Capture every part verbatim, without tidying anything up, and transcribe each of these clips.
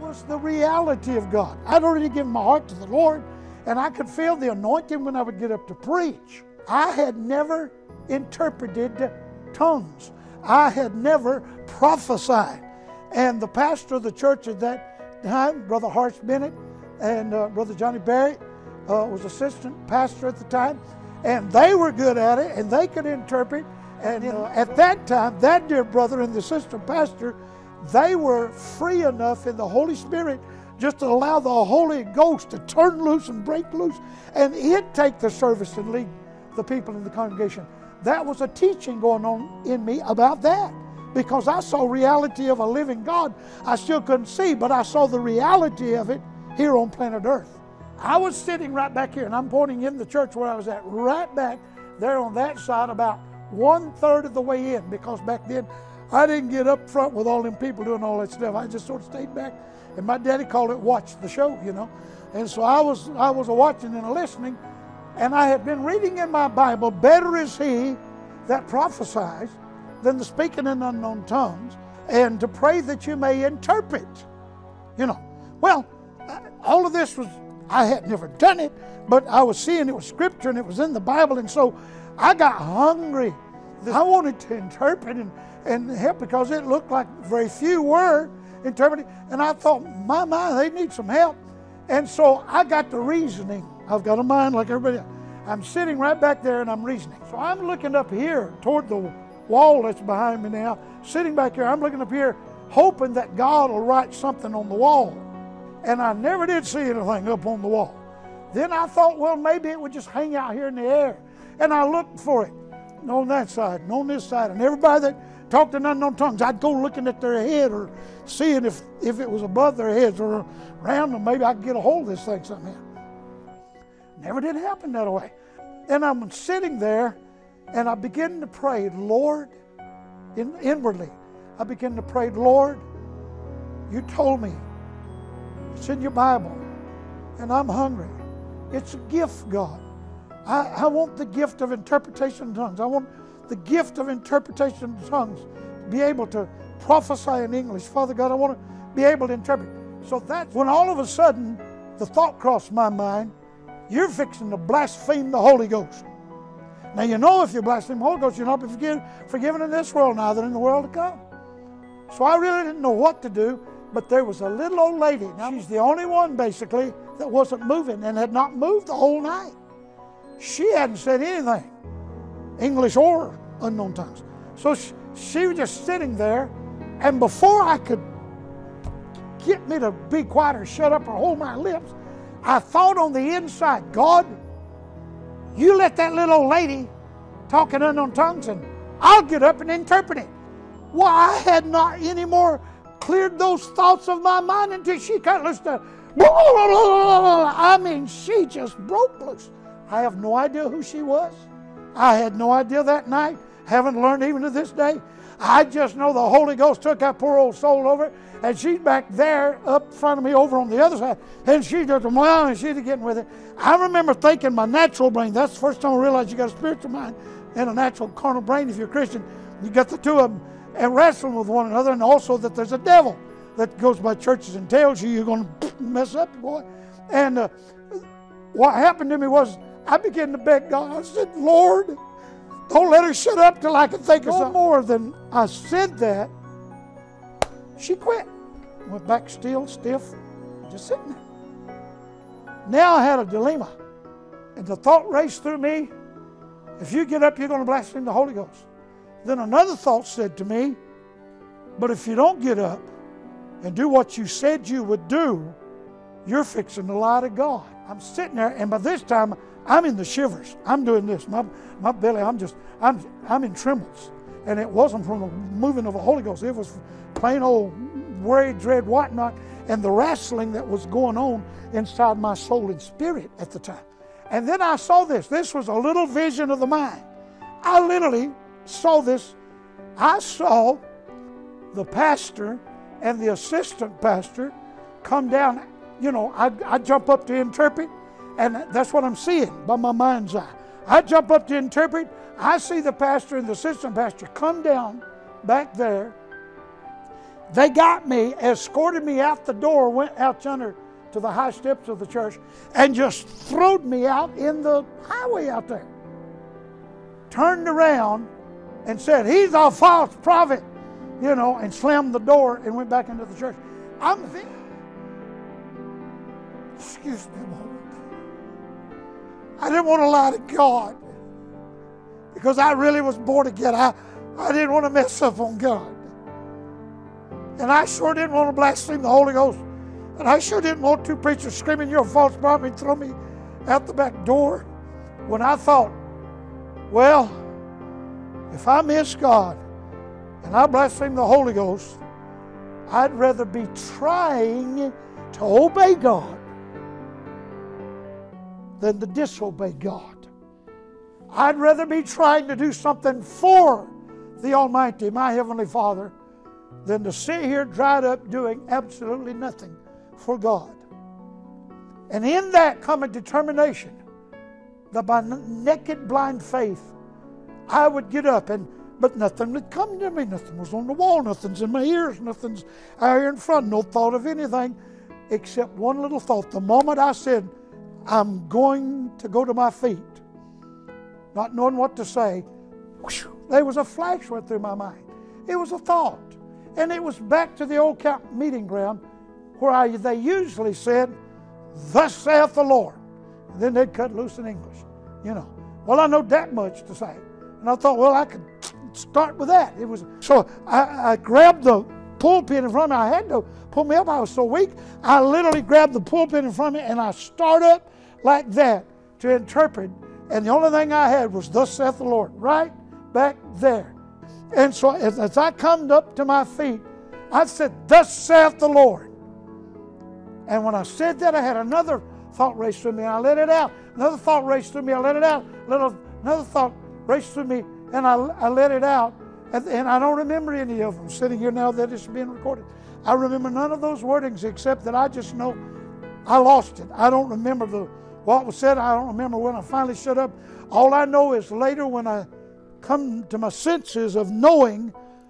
was the reality of God. I'd already given my heart to the Lord, and I could feel the anointing when I would get up to preach. I had never interpreted tongues. I had never prophesied. And the pastor of the church at that time, Brother Harsh Bennett, and uh, Brother Johnny Barrett, uh, was assistant pastor at the time, and they were good at it, and they could interpret. And uh, at that time, that dear brother and the assistant pastor, they were free enough in the Holy Spirit just to allow the Holy Ghost to turn loose and break loose, and it take the service and lead the people in the congregation. That was a teaching going on in me about that, because I saw reality of a living God. I still couldn't see, but I saw the reality of it here on planet Earth. I was sitting right back here, and I'm pointing in the church where I was at, right back there on that side, about one third of the way in, because back then I didn't get up front with all them people doing all that stuff. I just sort of stayed back, and my daddy called it watch the show, you know. And so I was, I was a watching and a listening, and I had been reading in my Bible, better is he that prophesies than the speaking in unknown tongues, and to pray that you may interpret, you know. Well, all of this was, I had never done it, but I was seeing it was scripture and it was in the Bible, and so I got hungry. I wanted to interpret and, and help, because it looked like very few were interpreting, and I thought, my mind, they need some help. And so I got the reasoning. I've got a mind like everybody else. I'm sitting right back there and I'm reasoning. So I'm looking up here toward the wall that's behind me now, sitting back here. I'm looking up here hoping that God will write something on the wall. And I never did see anything up on the wall. Then I thought, well, maybe it would just hang out here in the air. And I looked for it on that side and on this side. And everybody that talked in unknown tongues, I'd go looking at their head or seeing if, if it was above their heads or around them. Maybe I could get a hold of this thing somehow. Never did happen that way. And I'm sitting there and I begin to pray, Lord, in, inwardly, I begin to pray, Lord, you told me, it's in your Bible, and I'm hungry. It's a gift, God. I, I want the gift of interpretation of tongues. I want the gift of interpretation of tongues, to be able to prophesy in English. Father God, I want to be able to interpret. So that's when all of a sudden the thought crossed my mind, you're fixing to blaspheme the Holy Ghost. Now, you know, if you blaspheme the Holy Ghost, you'll not be forgiven, forgiven in this world, neither in the world to come. So I really didn't know what to do, but there was a little old lady. Now, she's the only one, basically, that wasn't moving and had not moved the whole night. She hadn't said anything, English or unknown tongues. So she, she was just sitting there, and before I could get me to be quiet or shut up or hold my lips, I thought on the inside, God, you let that little old lady talk in unknown tongues and I'll get up and interpret it. Well, I had not any more cleared those thoughts of my mind until she cut loose. To, I mean, she just broke loose. I have no idea who she was. I had no idea that night. Haven't learned even to this day. I just know the Holy Ghost took that poor old soul over, and she's back there up in front of me over on the other side, and she just, wow, and she's getting with it. I remember thinking my natural brain, that's the first time I realized you got a spiritual mind and a natural carnal brain if you're a Christian. You got the two of them and wrestling with one another, and also that there's a devil that goes by churches and tells you you're going to mess up, boy. And uh, what happened to me was I began to beg God. I said, Lord, don't let her shut up till I can think of something. No more than I said that, she quit. Went back still, stiff, just sitting there. Now I had a dilemma. And the thought raced through me, if you get up, you're going to blaspheme the Holy Ghost. Then another thought said to me, but if you don't get up and do what you said you would do, you're fixing to lie to God. I'm sitting there, and by this time, I'm in the shivers. I'm doing this. My, my belly, I'm just, I'm, I'm in trembles. And it wasn't from the moving of the Holy Ghost. It was plain old worry, dread, whatnot, and the wrestling that was going on inside my soul and spirit at the time. And then I saw this. This was a little vision of the mind. I literally saw this. I saw the pastor and the assistant pastor come down. You know, I I jump up to interpret, and that's what I'm seeing by my mind's eye. I jump up to interpret. I see the pastor and the assistant pastor come down back there, They got me, escorted me out the door, went out yonder to the high steps of the church, and just throwed me out in the highway out there. Turned around and said, "He's a false prophet," you know, and slammed the door and went back into the church. I'm thinking, excuse me a moment. I didn't want to lie to God because I really was born again. I, I didn't want to mess up on God. And I sure didn't want to blaspheme the Holy Ghost. And I sure didn't want two preachers screaming, "You're a false prophet," and throw me out the back door. When I thought, well, if I miss God and I blaspheme the Holy Ghost, I'd rather be trying to obey God than to disobey God. I'd rather be trying to do something for the Almighty, my Heavenly Father, than to sit here dried up doing absolutely nothing for God. And in that come a determination that by naked blind faith I would get up, and but nothing would come to me. Nothing was on the wall, nothing's in my ears, nothing's out here in front, no thought of anything except one little thought. The moment I said, "I'm going to go to my feet," not knowing what to say, whoosh, there was a flash went through my mind. It was a thought. And it was back to the old camp meeting ground where I, they usually said, "Thus saith the Lord." And then they'd cut loose in English, you know. Well, I know that much to say. And I thought, well, I could start with that. It was so I, I grabbed the pulpit in front of me. I had to pull me up. I was so weak. I literally grabbed the pulpit in front of me and I started up like that to interpret. And the only thing I had was, "Thus saith the Lord," right back there. And so as, as I come up to my feet, I said, "Thus saith the Lord." And when I said that, I had another thought race through me, and I let it out. Another thought raced through me, I let it out. Little, another thought raced through me, and I, I let it out. And, and I don't remember any of them sitting here now that it's being recorded. I remember none of those wordings except that I just know I lost it. I don't remember the what was said. I don't remember when I finally shut up. All I know is later when I come to my senses of knowing,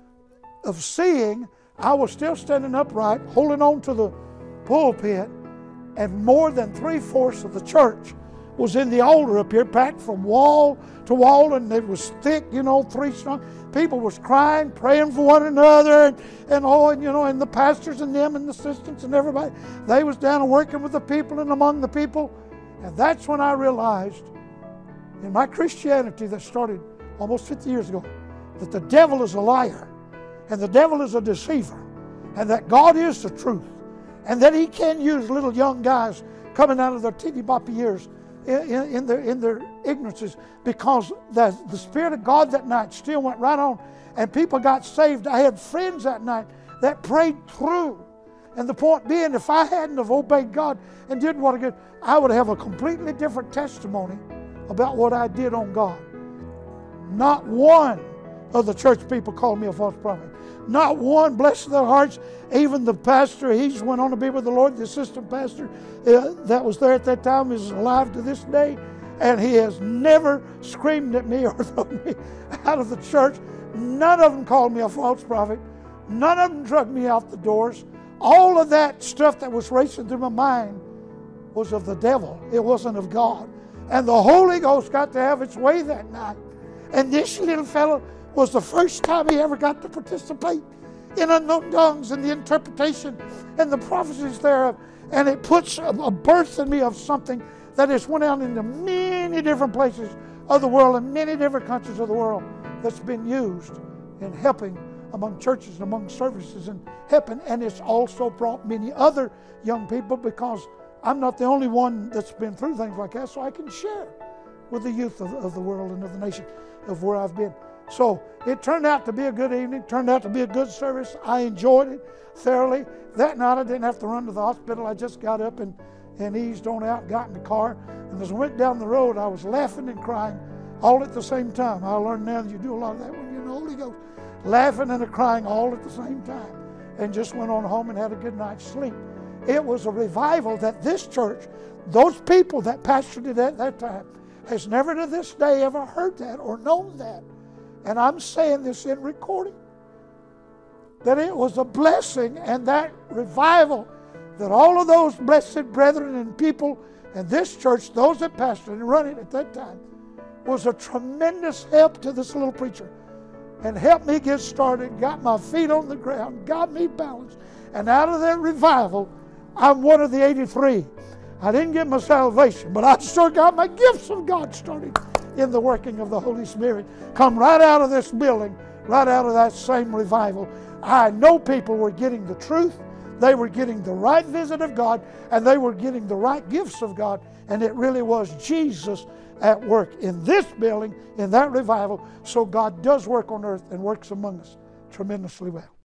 of seeing, I was still standing upright, holding on to the pulpit, and more than three-fourths of the church was in the altar up here, packed from wall to wall, and it was thick, you know, three strong. People was crying, praying for one another, and, and oh, and you know, and the pastors and them and the assistants and everybody, they was down and working with the people and among the people. And that's when I realized in my Christianity that started almost fifty years ago, that the devil is a liar, and the devil is a deceiver, and that God is the truth, and that he can use little young guys coming out of their teeny boppy years in, in, in, their, in their ignorances, because the, the Spirit of God that night still went right on, and people got saved. I had friends that night that prayed through. And the point being, if I hadn't have obeyed God and did what I did, I would have a completely different testimony about what I did on God. Not one of the church people called me a false prophet. Not one, bless their hearts. Even the pastor, he just went on to be with the Lord. The assistant pastor uh, that was there at that time is alive to this day. And he has never screamed at me or thrown me out of the church. None of them called me a false prophet. None of them dragged me out the doors. All of that stuff that was racing through my mind was of the devil. It wasn't of God. And the Holy Ghost got to have its way that night. And this little fellow was the first time he ever got to participate in unknown tongues and the interpretation and the prophecies thereof. And it puts a, a birth in me of something that has went out into many different places of the world and many different countries of the world that's been used in helping among churches and among services and helping. And it's also brought many other young people, because I'm not the only one that's been through things like that, so I can share with the youth of, of the world and of the nation of where I've been. So it turned out to be a good evening, turned out to be a good service. I enjoyed it thoroughly. That night I didn't have to run to the hospital. I just got up and, and eased on out, got in the car, and as I went down the road, I was laughing and crying all at the same time. I learned now that you do a lot of that when you're in the Holy Ghost. Laughing and crying all at the same time. And just went on home and had a good night's sleep. It was a revival that this church, those people that pastored it at that time, has never to this day ever heard that or known that. And I'm saying this in recording. that it was a blessing, and that revival, that all of those blessed brethren and people and this church, those that pastored and run it at that time, was a tremendous help to this little preacher and helped me get started, got my feet on the ground, got me balanced. And out of that revival, I'm one of the eighty-three. I didn't get my salvation, but I sure got my gifts of God started in the working of the Holy Spirit. Come right out of this building, right out of that same revival. I know people were getting the truth, they were getting the right visit of God, and they were getting the right gifts of God, and it really was Jesus at work in this building, in that revival. So God does work on earth and works among us tremendously well.